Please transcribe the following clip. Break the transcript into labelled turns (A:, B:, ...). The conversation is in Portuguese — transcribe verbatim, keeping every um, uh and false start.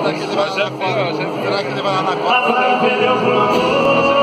A: Será que ele vai lá na Copa?
B: Já viu, já viu.
A: Será que ele vai lá na Copa?